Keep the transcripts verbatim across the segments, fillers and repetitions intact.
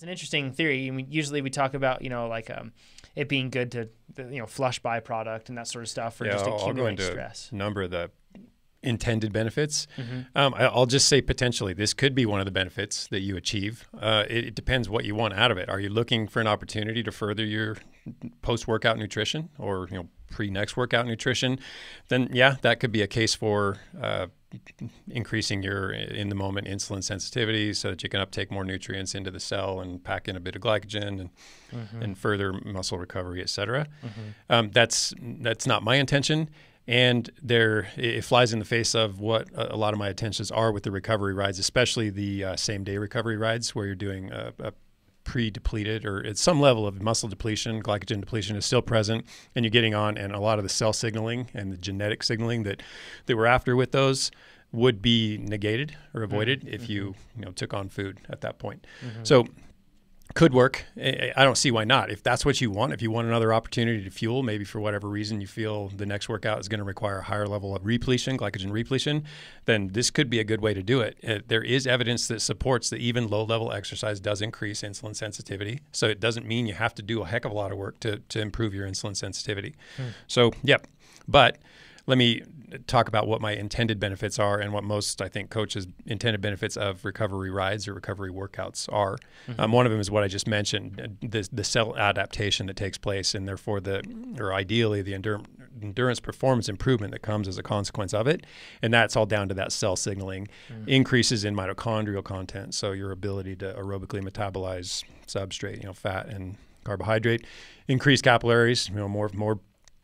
It's an interesting theory. I mean, usually we talk about, you know, like um, it being good to, you know, flush byproduct and that sort of stuff, or yeah, just I'll, accumulate I'll go into stress. a number of the intended benefits. Mm-hmm. Um, I, I'll just say potentially this could be one of the benefits that you achieve. Uh, it, it depends what you want out of it. Are you looking for an opportunity to further your post-workout nutrition, or you know pre-next workout nutrition? Then yeah, that could be a case for uh, increasing your in the moment insulin sensitivity so that you can uptake more nutrients into the cell and pack in a bit of glycogen and Mm-hmm. and further muscle recovery, et cetera. Mm-hmm. Um, that's that's not my intention. And there, it flies in the face of what a lot of my intentions are with the recovery rides, especially the uh, same-day recovery rides, where you're doing a, a pre-depleted or at some level of muscle depletion, glycogen depletion is still present, and you're getting on, and a lot of the cell signaling and the genetic signaling that, that we're after with those would be negated or avoided mm-hmm. if you, you know, took on food at that point. Mm-hmm. So could work. I don't see why not. If that's what you want, if you want another opportunity to fuel, maybe for whatever reason you feel the next workout is going to require a higher level of repletion, glycogen repletion, then this could be a good way to do it. Uh, there is evidence that supports that even low-level exercise does increase insulin sensitivity. So it doesn't mean you have to do a heck of a lot of work to, to improve your insulin sensitivity. Hmm. So, yep. But let me talk about what my intended benefits are and what most, I think, coaches' intended benefits of recovery rides or recovery workouts are. Mm-hmm. Um, one of them is what I just mentioned, the, the cell adaptation that takes place, and therefore the, or ideally the endur- endurance performance improvement that comes as a consequence of it. And that's all down to that cell signaling, mm-hmm. increases in mitochondrial content, so your ability to aerobically metabolize substrate, you know, fat and carbohydrate, increase capillaries, you know, more more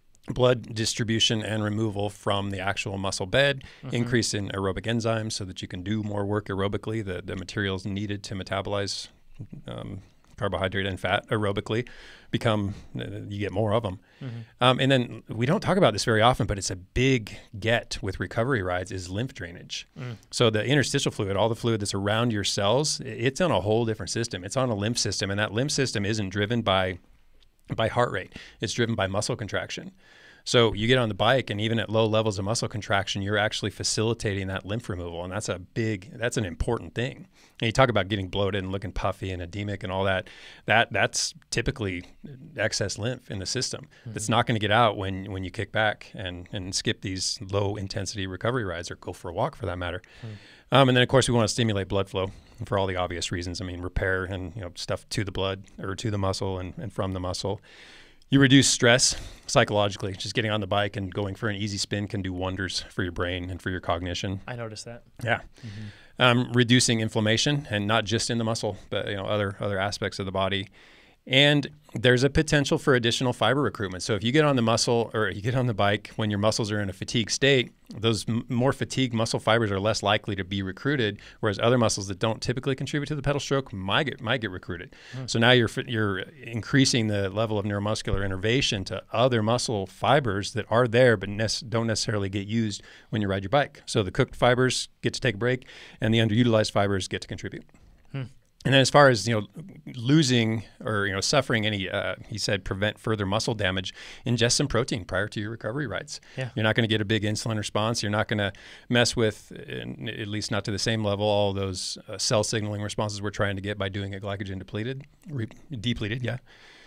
blood distribution and removal from the actual muscle bed, mm-hmm. increase in aerobic enzymes so that you can do more work aerobically, the, the materials needed to metabolize um, carbohydrate and fat aerobically become, uh, you get more of them. Mm-hmm. Um, and then we don't talk about this very often, but it's a big get with recovery rides is lymph drainage. Mm. So the interstitial fluid, all the fluid that's around your cells, it's on a whole different system. It's on a lymph system, and that lymph system isn't driven by by heart rate. It's driven by muscle contraction. So you get on the bike, and even at low levels of muscle contraction, you're actually facilitating that lymph removal. And that's a big, that's an important thing. And you talk about getting bloated and looking puffy and edemic and all that, that that's typically excess lymph in the system. Mm-hmm. That's not going to get out when, when you kick back and, and skip these low intensity recovery rides, or go for a walk for that matter. Mm-hmm. Um, and then of course we want to stimulate blood flow for all the obvious reasons. I mean, repair and, you know, stuff to the blood or to the muscle and, and from the muscle. You reduce stress psychologically. Just getting on the bike and going for an easy spin can do wonders for your brain and for your cognition. I noticed that. Yeah. Mm-hmm. Um, reducing inflammation, and not just in the muscle, but you know other other aspects of the body. And there's a potential for additional fiber recruitment. So if you get on the muscle or you get on the bike when your muscles are in a fatigue state, those m- more fatigued muscle fibers are less likely to be recruited, whereas other muscles that don't typically contribute to the pedal stroke might get might get recruited. Mm. So now you're you're increasing the level of neuromuscular innervation to other muscle fibers that are there but ne- don't necessarily get used when you ride your bike. So the cooked fibers get to take a break, and the underutilized fibers get to contribute. Hmm. And then as far as, you know, losing or, you know, suffering any, uh, he said, prevent further muscle damage, ingest some protein prior to your recovery rides. Yeah. You're not going to get a big insulin response. You're not going to mess with, at least not to the same level, all those uh, cell signaling responses we're trying to get by doing it glycogen depleted, re- depleted, yeah.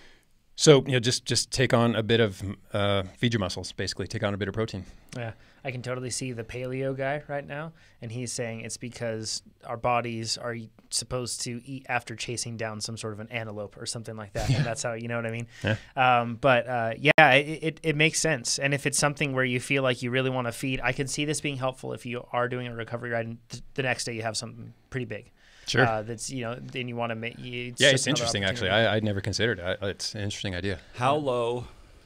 So, you know, just, just take on a bit of, uh, feed your muscles, basically. Take on a bit of protein. Yeah, I can totally see the paleo guy right now, and he's saying it's because our bodies are supposed to eat after chasing down some sort of an antelope or something like that, yeah. And that's how, you know what I mean? Yeah. Um, but, uh, yeah, it, it, it makes sense. And if it's something where you feel like you really want to feed, I can see this being helpful if you are doing a recovery ride and th- the next day you have something pretty big. Sure. Uh, that's, you know, then you want to make you. Yeah, it's interesting, actually. I, I'd never considered it. I, it's an interesting idea. How low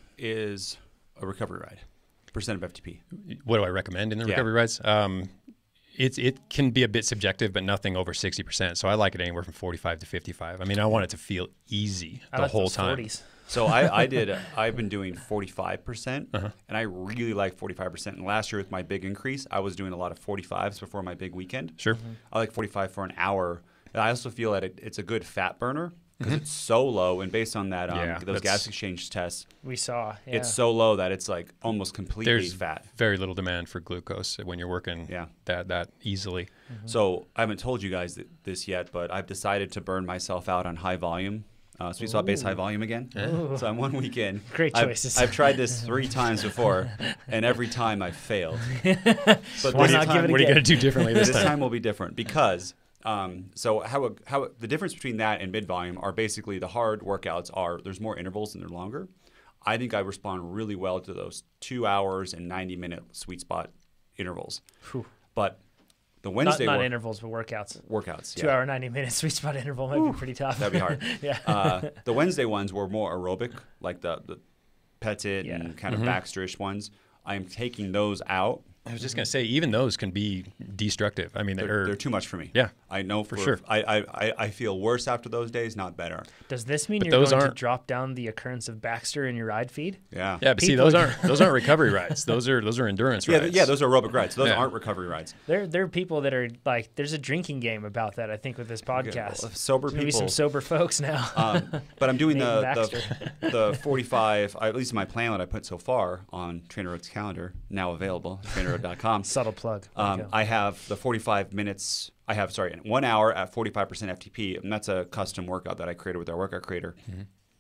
is a recovery ride? Percent of F T P. What do I recommend in the yeah. recovery rides? Um, it's it can be a bit subjective, but nothing over sixty percent. So I like it anywhere from forty-five to fifty-five. I mean, I want it to feel easy the like whole those time. forties. So I, I did, I've been doing forty-five percent, uh-huh. and I really like forty-five percent. And last year with my big increase, I was doing a lot of forty-fives before my big weekend. Sure. Mm-hmm. I like forty-five for an hour. And I also feel that it, it's a good fat burner. because mm-hmm. it's so low. And based on that, um, yeah, those gas exchange tests, we saw yeah. it's so low that it's like almost completely There's fat. Very little demand for glucose when you're working yeah. that that easily. Mm-hmm. So I haven't told you guys th- this yet, but I've decided to burn myself out on high volume. Uh, sweet spot based high volume again. Ooh. So I'm one week in. Great choices. I've, I've tried this three times before, and every time I failed. But Why this not time, give it what are you going to do differently this, this time? time will be different because um, so how how the difference between that and mid volume are basically the hard workouts are there's more intervals and they're longer. I think I respond really well to those two hours and ninety minute sweet spot intervals. Whew. But the Wednesday not, not work- intervals, but workouts. Workouts. Two yeah. hour, ninety minute sweet spot interval might Ooh, be pretty tough. That'd be hard. yeah. Uh, the Wednesday ones were more aerobic, like the the Petit Yeah. and kind mm-hmm. of Baxter-ish ones. I am taking those out. I was just going to say, even those can be destructive. I mean, They're, they're, they're too much for me. Yeah, I know for, for sure. I, I, I feel worse after those days, not better. Does this mean But you're those going to aren't- drop down the occurrence of Baxter in your ride feed? Yeah. Yeah, but see, People- those aren't those aren't recovery rides. Those are those are endurance Yeah, rides. th- yeah, those are aerobic rides. Those Yeah. aren't recovery rides. There, there are people that are like, there's a drinking game about that, I think, with this podcast. well, sober There's gonna be people- some sober folks now. Um, but I'm doing Nathan the, the the forty-five, at least my plan that I put so far on Trainer Road's calendar, now available, trainer road dot com. Subtle plug. There you Um, go. I have the forty-five minutes. I have sorry, one hour at forty-five percent F T P, and that's a custom workout that I created with our workout creator. Mm-hmm.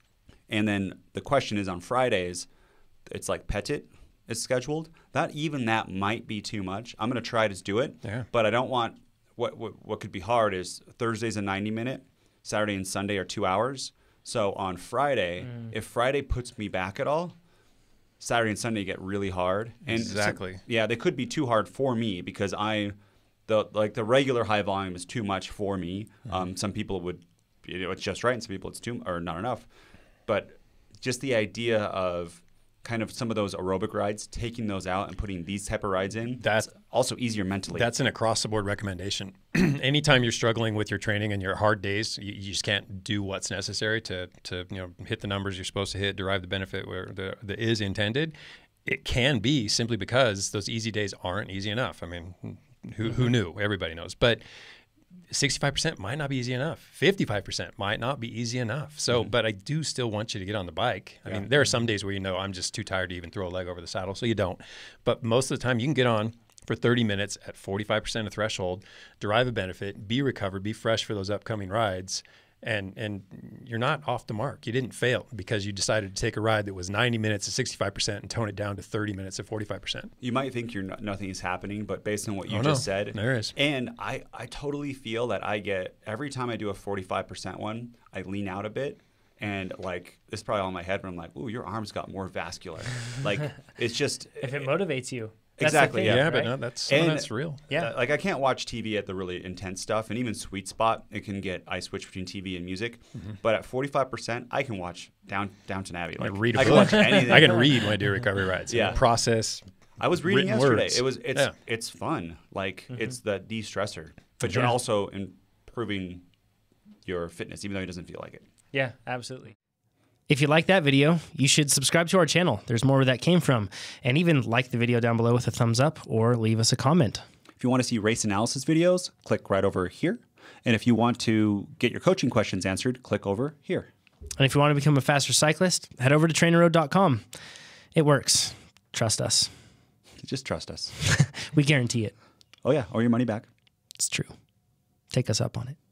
And then the question is on Fridays, it's like Petit is scheduled. That even that might be too much. I'm gonna try to do it, Yeah. but I don't want what, what what could be hard is Thursday's a ninety minute, Saturday and Sunday are two hours. So on Friday, Mm. if Friday puts me back at all, Saturday and Sunday get really hard. And so- Exactly. yeah, they could be too hard for me because I, the like the regular high volume is too much for me. Mm-hmm. Um, some people would, you know, it's just right, and some people it's too or not enough. But just the idea of kind of some of those aerobic rides, taking those out and putting these type of rides in, That's- also easier mentally. That's an across the board recommendation. Anytime you're struggling with your training and your hard days, you, you just can't do what's necessary to to you know hit the numbers you're supposed to hit, derive the benefit where the, the is intended. It can be simply because those easy days aren't easy enough. I mean, who who knew? Everybody knows, but sixty-five percent might not be easy enough. fifty-five percent might not be easy enough. So, Mm-hmm. but I do still want you to get on the bike. I Yeah. mean, there are some days where you know I'm just too tired to even throw a leg over the saddle, so you don't. But most of the time, you can get on for thirty minutes at forty-five percent of threshold, derive a benefit, be recovered, be fresh for those upcoming rides, and and you're not off the mark. You didn't fail because you decided to take a ride that was ninety minutes at sixty-five percent and tone it down to thirty minutes at forty-five percent. You might think you're no, nothing is happening, but based on what you Oh, just no. said, There is. And I, I totally feel that I get every time I do a forty-five percent one, I lean out a bit, and like it's probably all in my head, but I'm like, ooh, your arms got more vascular. Like it's just if it motivates you. That's the Exactly, thing, yeah. Yeah, right? but no, that's some of And- that's real. Yeah. Uh, like I can't watch T V at the really intense stuff, and even Sweet Spot, it can get I switch between T V and music. Mm-hmm. But at forty-five percent, I can watch Down Downton Abbey. I Like can read a I can book. watch anything. I can read when I do recovery rides. Yeah. Process. I was reading written yesterday. words. It was it's Yeah. it's fun. Like Mm-hmm. it's the de-stressor, but you're Yeah. also improving your fitness, even though it doesn't feel like it. Yeah, absolutely. If you like that video, you should subscribe to our channel. There's more where that came from. And even like the video down below with a thumbs up or leave us a comment. If you want to see race analysis videos, click right over here. And if you want to get your coaching questions answered, click over here. And if you want to become a faster cyclist, head over to trainer road dot com. It works. Trust us. Just trust us. We guarantee it. Oh yeah, or your money back. It's true. Take us up on it.